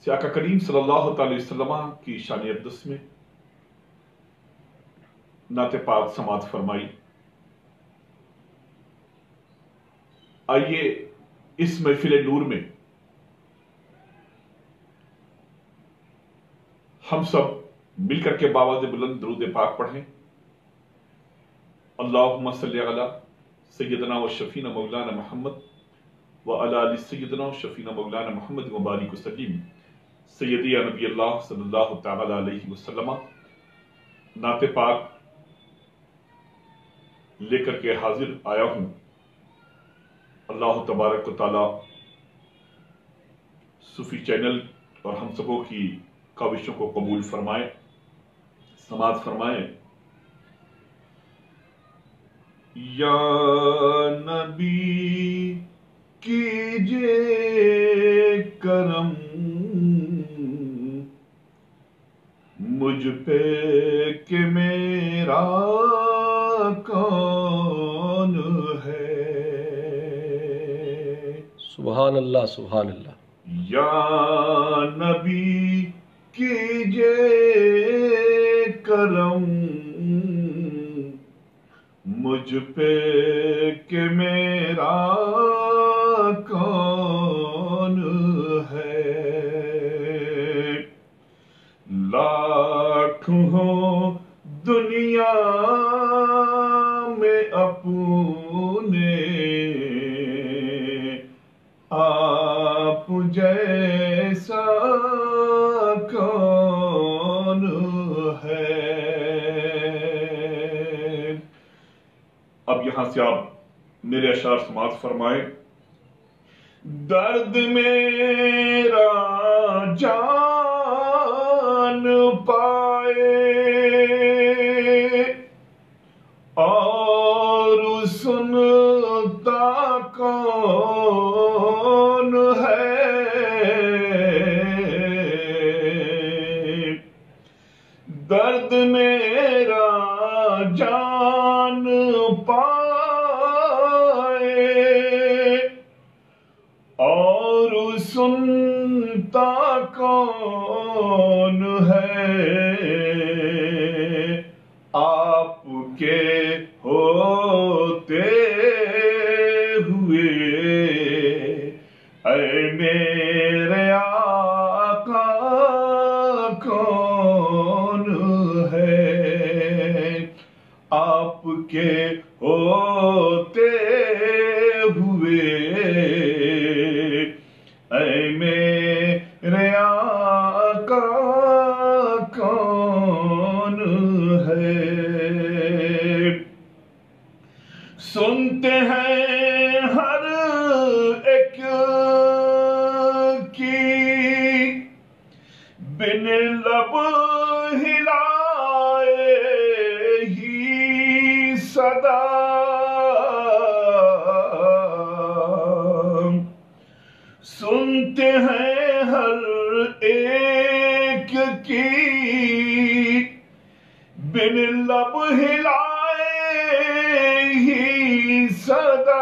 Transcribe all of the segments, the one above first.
سے آقا کریم صلی اللہ تعالی وسلم کی شان اقدس میں نعت پاک سماعت فرمائی۔ آئیے اس محفل نور میں ہم سب مل کر کے بآواز بلند درود پاک پڑھیں۔ اللہم صلی علی سیدنا و شفینا مولانا محمد وعلی آل سیدنا و شفینا مولانا محمد مبارک وسلم۔ سیدی یا نبی اللہ صلی اللہ تعالی علیہ وسلم نعت پاک لے کر کے حاضر آیا ہوں۔ اللہ تبارک و تعالی صوفی چینل اور ہم سبوں کی کاوشوں کو قبول فرمائے، سماعت فرمائے۔ یا نبی کیجئے کرم مجھ پہ کہ میرا کون ہے۔ سبحان اللہ سبحان اللہ۔ یا نبی کیجئے کرم مجھ پہ کہ میرا کون ہے۔ لاکھ ہوں دنیا میں اپنے آپ جیسا کون ہے۔ اب یہاں سے آپ میرے اشعار سماعت فرمائے۔ درد میرا جان پائے اور سنتا کون ہے۔ درد میرا جان پائے اور سنتا کون ہے۔ آپ کے ہوتے ہوئے اے میرے آقا کون ہے۔ آپ کے ہوتے ہوئے اے میرے آقا کون ہے۔ سنتے ہیں ہر ایک کی بن لب ہلائے ہی صدا، سنتے ہیں ہر ایک کی بن لب ہلائے ہی صدا،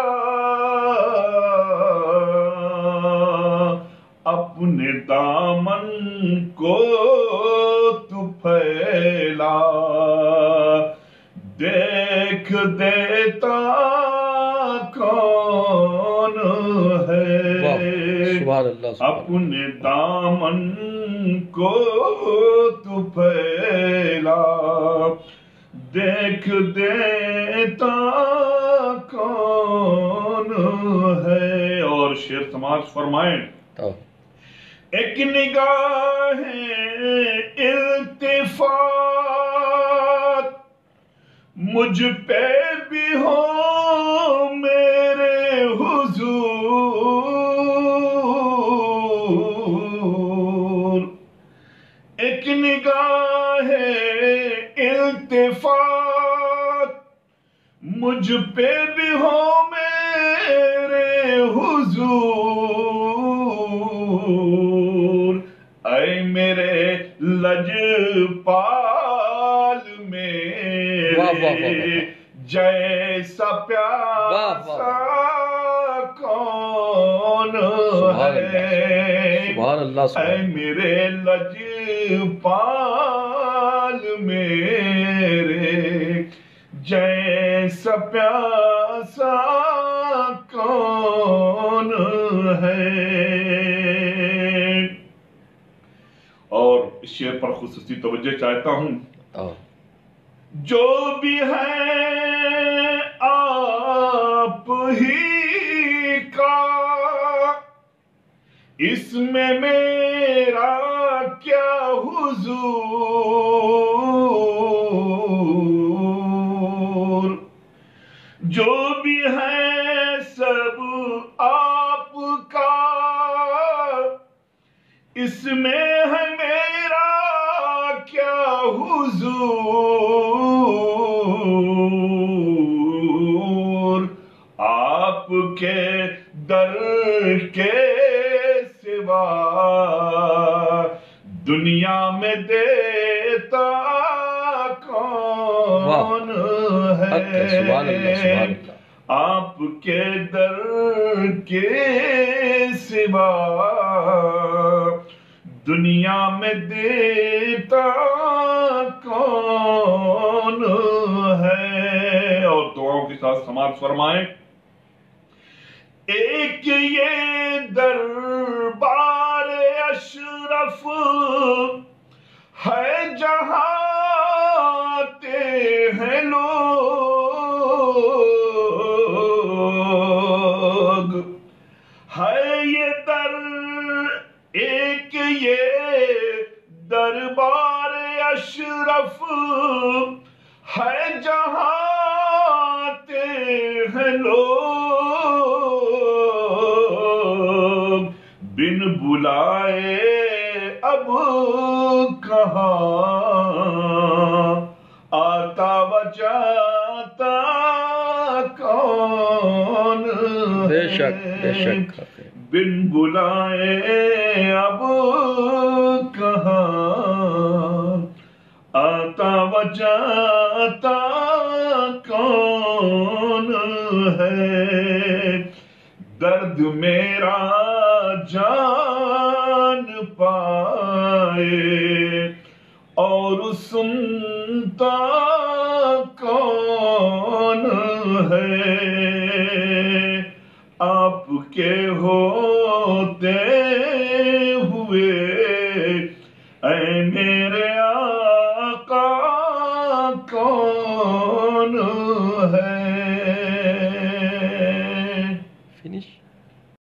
اپنے دامن کو تو پھیلا دیکھ دیتا کون ہے۔ سبحان اللہ۔ اپنے دامن کو تو پھیلا دیکھ دیتا کون ہے۔ اور شعر سماعت فرمائیں۔ ایک نگاہ التفات مجھ پہ بھی ہو میرے حضور، ایک نگاہ التفات مجھ پہ بھی ہو میرے حضور، اے میرے لجپال میرے جیسا پیاسا کون سبحان اللہ اے میرے لجپال میرے جیسا پیاسا کون ہے. اور اس شعر پر خصوصی توجہ چاہتا ہوں. جو بھی ہے آپ ہی کا، اس میں میرا کیا حضور. جو بھی ہے سب آپ کا، اس میں ہے میرا کیا حضور. آپ کے در کے سوا دنیا میں دیتا کون ہے. آپ کے در کے سوا دنیا میں دیتا کون ہے. اور دعاؤں کے ساتھ سماعت فرمائیں. ایک یہ دربار اشرف ہے جہاں آتے ہیں لوگ. ہے یہ ایک یہ دربار اشرف ہے جہاں آتے ہیں لوگ. بن بلائے اب کہاں آتا و جاتا کون ہے. بے شک بے شک. بن بلائے اب کہاں آتا و جاتا کون ہے. درد میرا جان پائے اور سنتا کون ہے. آپ کے ہوتے ہوئے اے میرے آقا کون ہے. فنش.